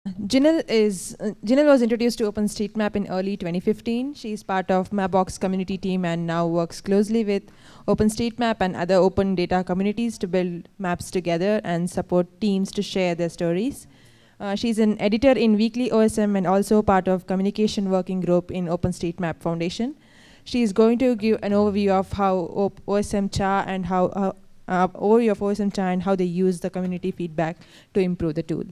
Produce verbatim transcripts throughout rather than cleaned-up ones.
Jinal is uh, Jinal was introduced to OpenStreetMap in early twenty fifteen. She is part of Mapbox community team and now works closely with OpenStreetMap and other open data communities to build maps together and support teams to share their stories. Uh, she's an editor in Weekly O S M and also part of communication working group in OpenStreetMap Foundation. She is going to give an overview of how OSMCha and how uh, uh, overview of OSMCha and how they use the community feedback to improve the tool.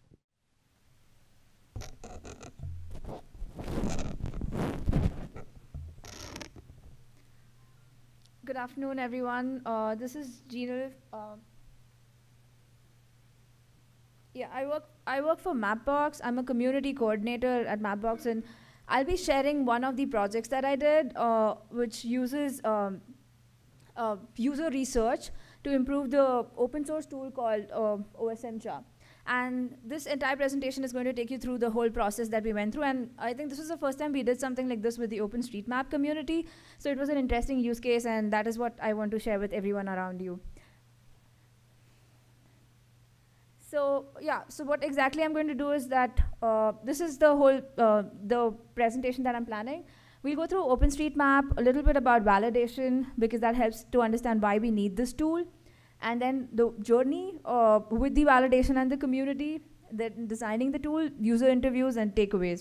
Good afternoon, everyone. Uh, this is Jinal. Uh, yeah, I work. I work for Mapbox. I'm a community coordinator at Mapbox, and I'll be sharing one of the projects that I did, uh, which uses um, uh, user research to improve the open source tool called uh, OSMCha. And this entire presentation is going to take you through the whole process that we went through. And I think this was the first time we did something like this with the OpenStreetMap community. So it was an interesting use case, and that is what I want to share with everyone around you. So yeah, so what exactly I'm going to do is that uh, this is the whole, uh, the presentation that I'm planning. We'll go through OpenStreetMap, a little bit about validation, because that helps to understand why we need this tool. And then the journey uh, with the validation and the community, then designing the tool, user interviews, and takeaways.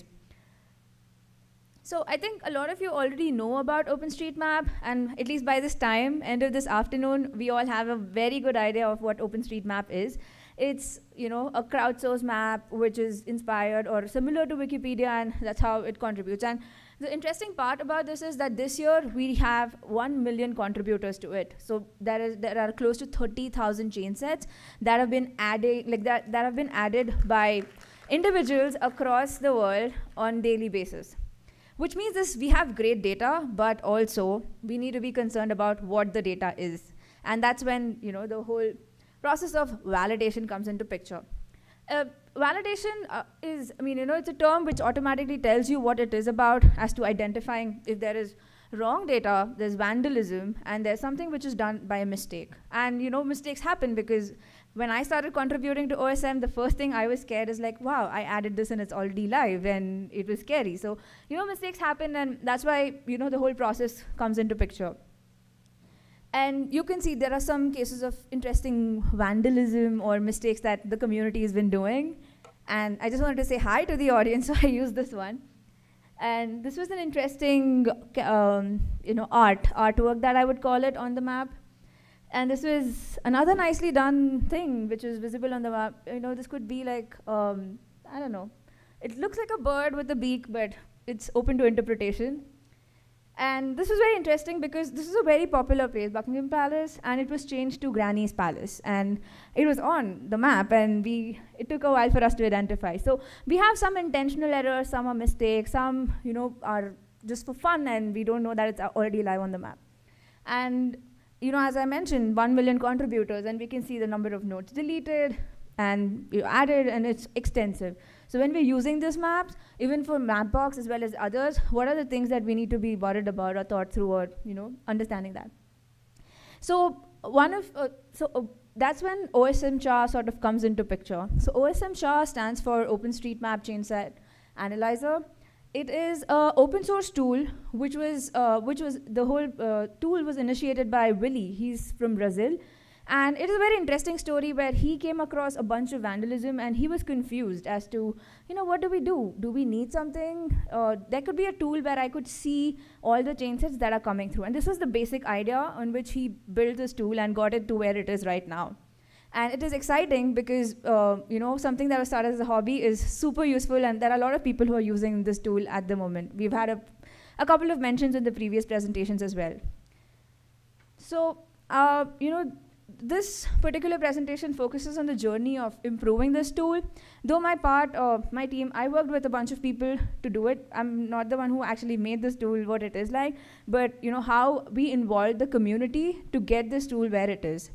So I think a lot of you already know about OpenStreetMap, and at least by this time, end of this afternoon, we all have a very good idea of what OpenStreetMap is. It's, you know, a crowdsourced map which is inspired or similar to Wikipedia, and that's how it contributes. And the interesting part about this is that this year we have one million contributors to it. So there is there are close to thirty thousand chain sets that have been added, like that that have been added by individuals across the world on daily basis. Which means this we have great data, but also we need to be concerned about what the data is, and that's when, you know, the whole process of validation comes into picture. Uh, validation uh, is, I mean, you know, it's a term which automatically tells you what it is about as to identifying if there is wrong data, there's vandalism, and there's something which is done by a mistake. And, you know, mistakes happen because when I started contributing to O S M, the first thing I was scared is like, wow, I added this and it's already live, and it was scary. So, you know, mistakes happen, and that's why, you know, the whole process comes into picture. And you can see there are some cases of interesting vandalism or mistakes that the community has been doing. And I just wanted to say hi to the audience, so I used this one. And this was an interesting um, you know, art, artwork that I would call it on the map. And this was another nicely done thing which is visible on the map. You know, this could be like, um, I don't know. It looks like a bird with a beak, but it's open to interpretation. And this was very interesting because this is a very popular place, Buckingham Palace, and it was changed to Granny's Palace. And it was on the map, and we, it took a while for us to identify. So we have some intentional errors, some are mistakes, some, you know, are just for fun, and we don't know that it's already live on the map. And, you know, as I mentioned, one million contributors, and we can see the number of nodes deleted and you know, added, and it's extensive. So when we're using these maps, even for Mapbox as well as others, what are the things that we need to be worried about or thought through, or, you know, understanding that? So one of, uh, so uh, that's when OSMCha sort of comes into picture. So OSMCha stands for OpenStreetMap Chainset Analyzer. It is an open source tool, which was, uh, which was the whole uh, tool was initiated by Willy. He's from Brazil. And it is a very interesting story where he came across a bunch of vandalism, and he was confused as to, you know, what do we do? Do we need something? Uh, there could be a tool where I could see all the chain sets that are coming through. And this was the basic idea on which he built this tool and got it to where it is right now. And it is exciting because, uh, you know, something that was started as a hobby is super useful, and there are a lot of people who are using this tool at the moment. We've had a, a couple of mentions in the previous presentations as well. So, uh, you know, this particular presentation focuses on the journey of improving this tool. Though my part, uh, my team, I worked with a bunch of people to do it. I'm not the one who actually made this tool what it is like, but you know how we involved the community to get this tool where it is.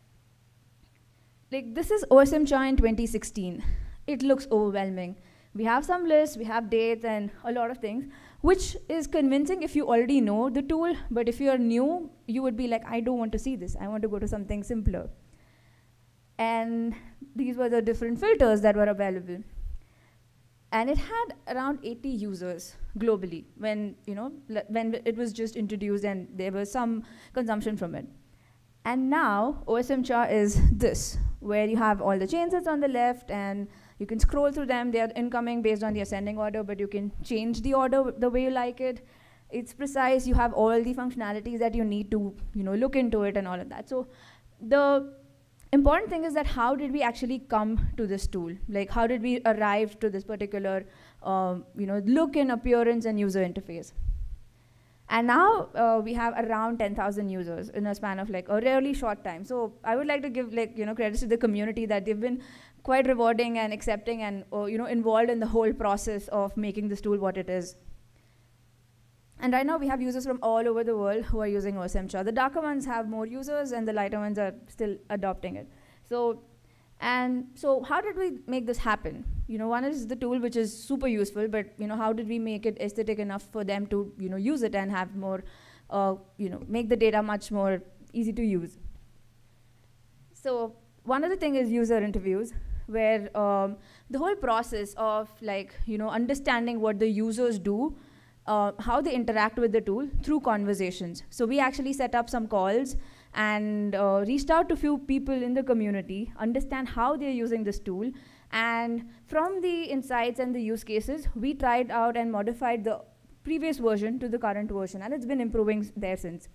Like this is OSMCha in twenty sixteen. It looks overwhelming. We have some lists, we have dates and a lot of things, which is convincing if you already know the tool, but if you're new, you would be like, I don't want to see this. I want to go to something simpler. And these were the different filters that were available. And it had around eighty users globally when, you know, when it was just introduced and there was some consumption from it. And now OSMCha is this, where you have all the chainsets on the left and you can scroll through them. They are incoming based on the ascending order, but you can change the order the way you like it. It's precise. You have all the functionalities that you need to, you know, look into it and all of that. So the important thing is that how did we actually come to this tool? Like, how did we arrive to this particular, um, you know, look and appearance and user interface? And now uh, we have around ten thousand users in a span of like a really short time. So I would like to give like, you know, credits to the community that they've been quite rewarding and accepting and, uh, you know, involved in the whole process of making this tool what it is. And right now we have users from all over the world who are using OSMCha. The darker ones have more users and the lighter ones are still adopting it. So, and so how did we make this happen? You know, one is the tool, which is super useful, but you know, how did we make it aesthetic enough for them to, you know, use it and have more, uh, you know, make the data much more easy to use? So one of the things is user interviews, where um, the whole process of like, you know, understanding what the users do, Uh, how they interact with the tool through conversations. So we actually set up some calls and uh, reached out to few people in the community, understand how they're using this tool, and from the insights and the use cases, we tried out and modified the previous version to the current version, and it's been improving there since.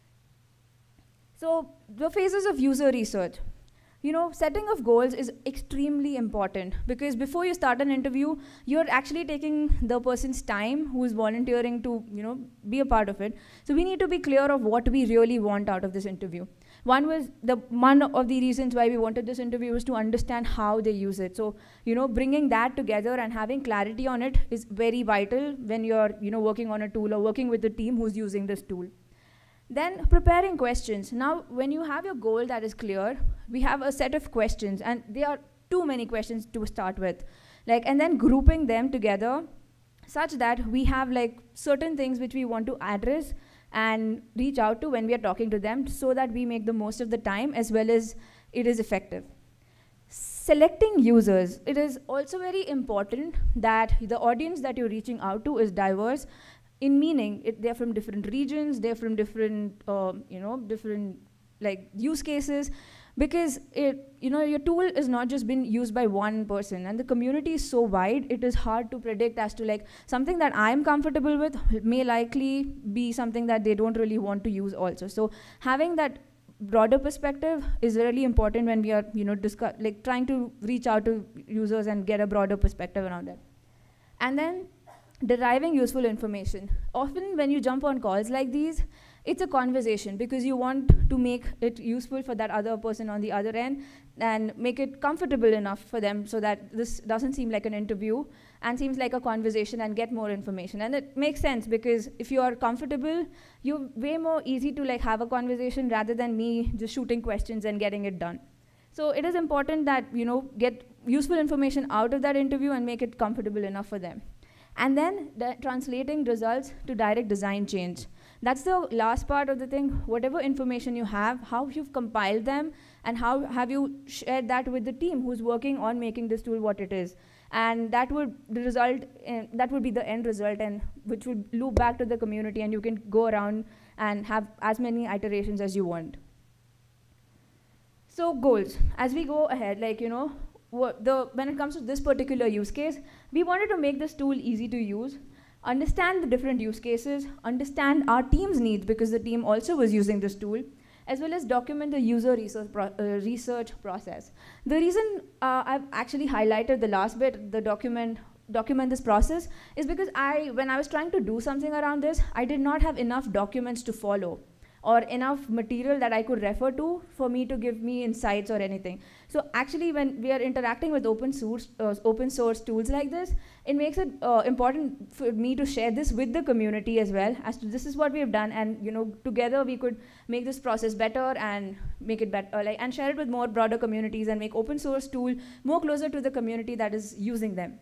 So the phases of user research. You know, setting of goals is extremely important because before you start an interview, you're actually taking the person's time who is volunteering to, you know, be a part of it. So we need to be clear of what we really want out of this interview. One was the one of the reasons why we wanted this interview was to understand how they use it. So, you know, bringing that together and having clarity on it is very vital when you're, you know, working on a tool or working with the team who's using this tool. Then preparing questions. Now, when you have your goal that is clear, we have a set of questions, and there are too many questions to start with. Like, and then grouping them together such that we have like certain things which we want to address and reach out to when we are talking to them so that we make the most of the time as well as it is effective. Selecting users. It is also very important that the audience that you're reaching out to is diverse in meaning it, they're from different regions, they're from different, um, you know, different like use cases, because it, you know, your tool is not just been used by one person, and the community is so wide, it is hard to predict as to like something that I'm comfortable with may likely be something that they don't really want to use also. So having that broader perspective is really important when we are, you know, discuss, like trying to reach out to users and get a broader perspective around it. And then deriving useful information. Often when you jump on calls like these, it's a conversation because you want to make it useful for that other person on the other end and make it comfortable enough for them so that this doesn't seem like an interview and seems like a conversation and get more information. And it makes sense because if you are comfortable, you're way more easy to like have a conversation rather than me just shooting questions and getting it done. So it is important that, you know, get useful information out of that interview and make it comfortable enough for them. And then the translating results to direct design change. That's the last part of the thing. Whatever information you have, how you've compiled them, and how have you shared that with the team who's working on making this tool what it is. And that would the result, in, that would be the end result, and which would loop back to the community, and you can go around and have as many iterations as you want. So goals, as we go ahead, like, you know, What the, when it comes to this particular use case, we wanted to make this tool easy to use, understand the different use cases, understand our team's needs because the team also was using this tool, as well as document the user research, pro uh, research process. The reason uh, I've actually highlighted the last bit, the document, document this process, is because I, when I was trying to do something around this, I did not have enough documents to follow, or enough material that I could refer to for me to give me insights or anything. So actually when we are interacting with open source, uh, open source tools like this, it makes it uh, important for me to share this with the community as well, as to this is what we have done, and you know, together we could make this process better and make it better, uh, like, and share it with more broader communities and make open source tool more closer to the community that is using them.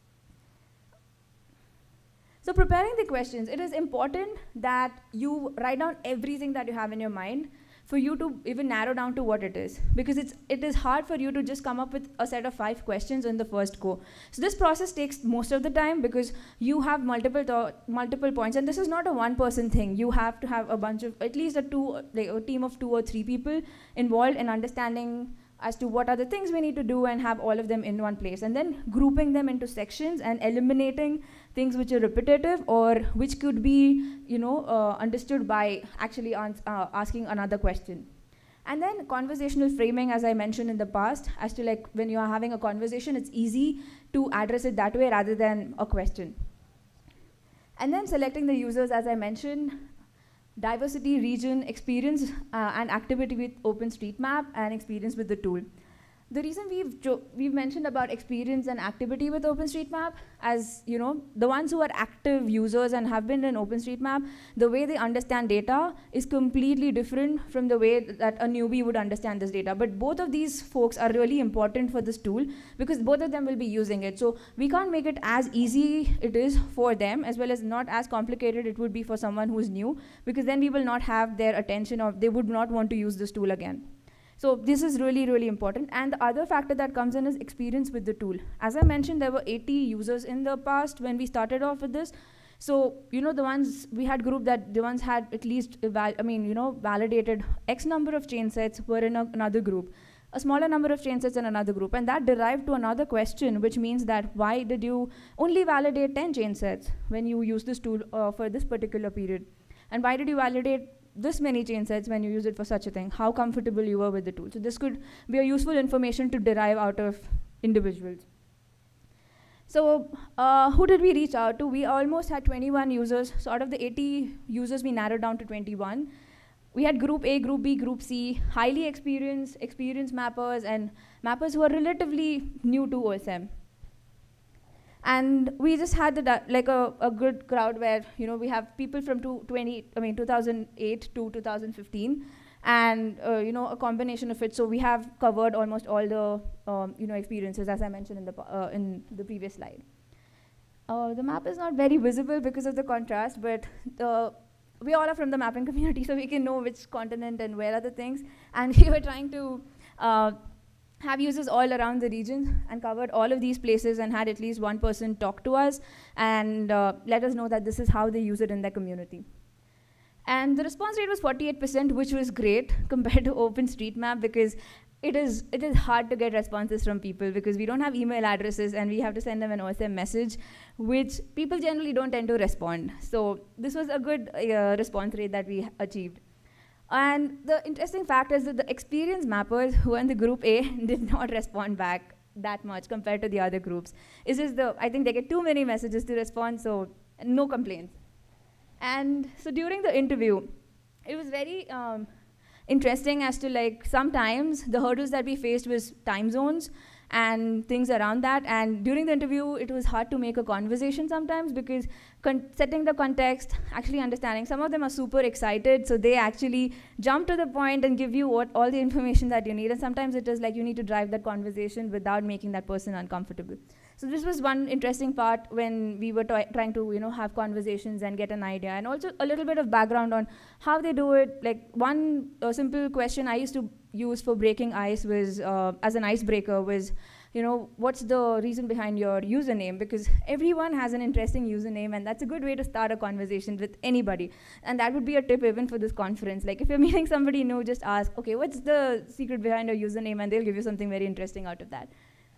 So preparing the questions, it is important that you write down everything that you have in your mind. for you to even narrow down to what it is, because it's, it is hard for you to just come up with a set of five questions in the first go. So this process takes most of the time because you have multiple, multiple points, and this is not a one-person thing. You have to have a bunch of, at least a, two, like a team of two or three people involved in understanding as to what are the things we need to do and have all of them in one place, and then grouping them into sections and eliminating things which are repetitive or which could be, you know, uh, understood by actually uh, asking another question. And then conversational framing, as I mentioned in the past, as to like when you are having a conversation, it's easy to address it that way rather than a question. And then selecting the users, as I mentioned, diversity, region, experience, uh, and activity with OpenStreetMap, and experience with the tool. The reason we've, we've mentioned about experience and activity with OpenStreetMap, as you know, the ones who are active users and have been in OpenStreetMap, the way they understand data is completely different from the way that a newbie would understand this data. But both of these folks are really important for this tool because both of them will be using it. So we can't make it as easy it is for them, as well as not as complicated it would be for someone who's new, because then we will not have their attention, or they would not want to use this tool again. So this is really, really important. And the other factor that comes in is experience with the tool. As I mentioned, there were eighty users in the past when we started off with this. So, you know, the ones we had grouped that the ones had at least, I mean, you know, validated X number of chain sets were in a, another group, a smaller number of chain sets in another group. And that derived to another question, which means that why did you only validate ten chain sets when you use this tool uh, for this particular period? And why did you validate this many chain sets when you use it for such a thing? How comfortable you were with the tool. So this could be a useful information to derive out of individuals. So uh, who did we reach out to? We almost had twenty-one users. So out of the eighty users, we narrowed down to twenty-one. We had group A, group B, group C, highly experienced, experienced mappers, and mappers who are relatively new to O S M. And we just had the, like a, a good crowd where, you know, we have people from two thousand eight to two thousand fifteen, and uh, you know, a combination of it. So we have covered almost all the um, you know, experiences, as I mentioned in the uh, in the previous slide. Uh, the map is not very visible because of the contrast, but the, we all are from the mapping community, so we can know which continent and where are the things. And we were trying to Uh, have users all around the region and covered all of these places and had at least one person talk to us and uh, let us know that this is how they use it in their community. And the response rate was forty-eight percent, which was great compared to OpenStreetMap, because it is, it is hard to get responses from people because we don't have email addresses and we have to send them an O S M message, which people generally don't tend to respond. So this was a good uh, response rate that we achieved. And the interesting fact is that the experienced mappers who are in the group A did not respond back that much compared to the other groups. It's just the, I think they get too many messages to respond, so no complaints. And so during the interview, it was very um, interesting as to, like, sometimes the hurdles that we faced was time zones and things around that. And during the interview, it was hard to make a conversation sometimes because setting the context, actually understanding. Some of them are super excited, so they actually jump to the point and give you what, all the information that you need. And sometimes it is like you need to drive that conversation without making that person uncomfortable. So this was one interesting part when we were trying to, you know, have conversations and get an idea. And also a little bit of background on how they do it. Like, one uh, simple question I used to use for breaking ice was, uh, as an icebreaker, was, you know, what's the reason behind your username? Because everyone has an interesting username, and that's a good way to start a conversation with anybody. And that would be a tip even for this conference. Like, if you're meeting somebody new, just ask, okay, what's the secret behind your username? And they'll give you something very interesting out of that.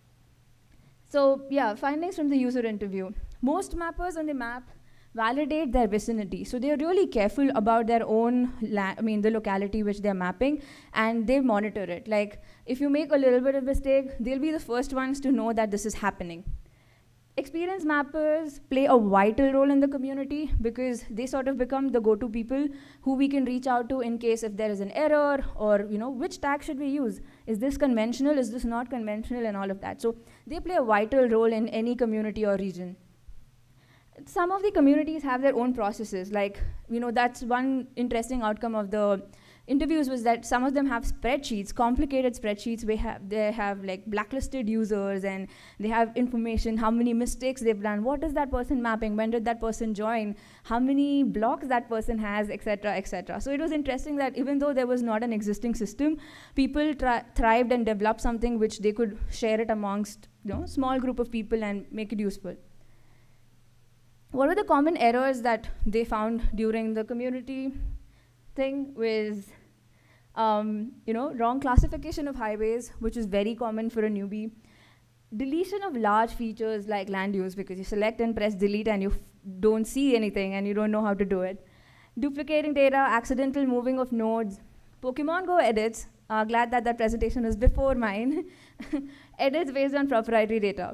So yeah, findings from the user interview. Most mappers on the map validate their vicinity. So they're really careful about their own, la I mean, the locality which they're mapping, and they monitor it. Like, if you make a little bit of mistake, they'll be the first ones to know that this is happening. Experienced mappers play a vital role in the community because they sort of become the go-to people who we can reach out to in case if there is an error, or, you know, which tag should we use? Is this conventional? Is this not conventional? And all of that. So they play a vital role in any community or region. Some of the communities have their own processes. Like, you know, that's one interesting outcome of the interviews was that some of them have spreadsheets, complicated spreadsheets. They have, they have like blacklisted users, and they have information, how many mistakes they've done, what is that person mapping, when did that person join, how many blocks that person has, et cetera, et cetera. So it was interesting that even though there was not an existing system, people thrived and developed something which they could share it amongst, you know, small group of people and make it useful. What were the common errors that they found during the community thing? Was um, you know, wrong classification of highways, which is very common for a newbie. Deletion of large features like land use, because you select and press delete and you don't see anything and you don't know how to do it. Duplicating data, accidental moving of nodes. Pokemon Go edits, uh, glad that that presentation was before mine. Edits based on proprietary data.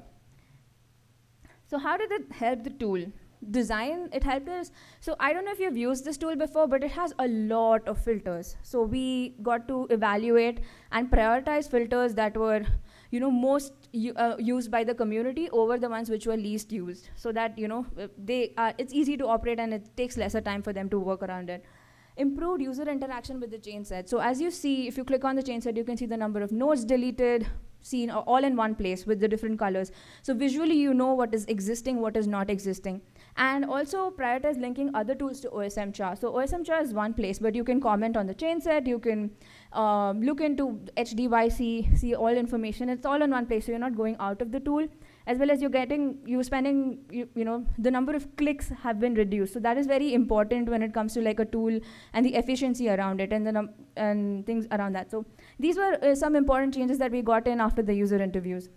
So how did it help the tool? Design, it helped us. So I don't know if you've used this tool before, but it has a lot of filters. So we got to evaluate and prioritize filters that were, you know, most uh, used by the community over the ones which were least used, so that, you know, they uh, it's easy to operate and it takes lesser time for them to work around it. Improved user interaction with the chain set. So as you see, if you click on the chain set, you can see the number of nodes deleted, seen all in one place with the different colors. So visually, you know what is existing, what is not existing. And also prioritize linking other tools to OSMCha. So OSMCha is one place, but you can comment on the chain set, you can um, look into H D Y C, see all information. It's all in one place, so you're not going out of the tool, as well as you're getting, you're spending, you, you know, the number of clicks have been reduced. So that is very important when it comes to like a tool and the efficiency around it and the num and things around that. So these were uh, some important changes that we got in after the user interviews.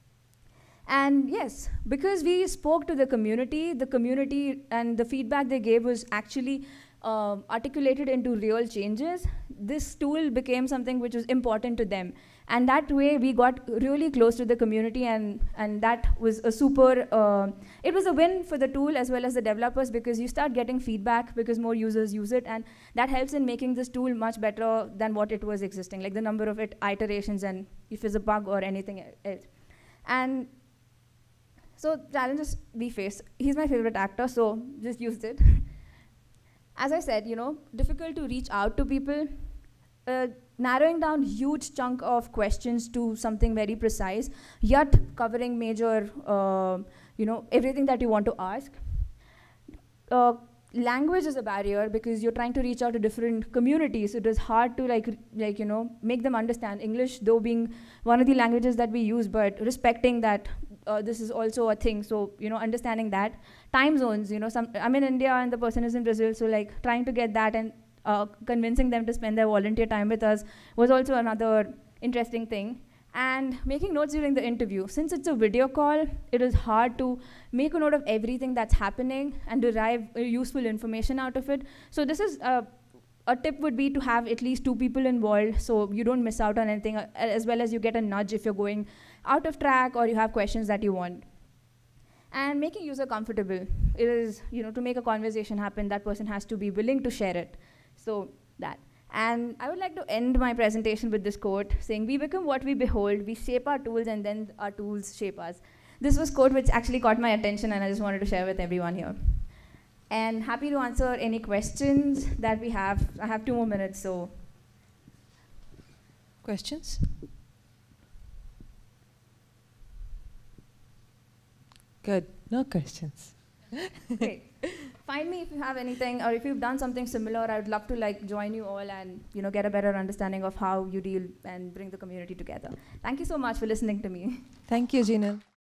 And yes, because we spoke to the community, the community and the feedback they gave was actually uh, articulated into real changes. This tool became something which was important to them. And that way we got really close to the community, and, and that was a super, uh, it was a win for the tool as well as the developers, because you start getting feedback because more users use it, and that helps in making this tool much better than what it was existing, like the number of it, iterations and if it's a bug or anything else. And so challenges we face. He's my favorite actor, so just used it. As I said, you know, difficult to reach out to people. Uh, narrowing down huge chunk of questions to something very precise, yet covering major, uh, you know, everything that you want to ask. Uh, language is a barrier because you're trying to reach out to different communities. It is hard to like, like you know, make them understand English, though being one of the languages that we use, but respecting that uh, this is also a thing. So, you know, understanding that. Time zones, you know, some, I'm in India and the person is in Brazil, so like trying to get that and Uh, convincing them to spend their volunteer time with us was also another interesting thing. And making notes during the interview. Since it's a video call, it is hard to make a note of everything that's happening and derive uh, useful information out of it. So this is, uh, a tip would be to have at least two people involved so you don't miss out on anything, uh, as well as you get a nudge if you're going out of track or you have questions that you want. And making user comfortable. It is, you know, to make a conversation happen, that person has to be willing to share it. So that. And I would like to end my presentation with this quote saying, we become what we behold, we shape our tools, and then our tools shape us. This was a quote which actually caught my attention, and I just wanted to share with everyone here. And happy to answer any questions that we have. I have two more minutes, so. Questions? Good, no questions. Great. Find me if you have anything, or if you've done something similar. I would love to like join you all and, you know, get a better understanding of how you deal and bring the community together. Thank you so much for listening to me. Thank you, Jinal.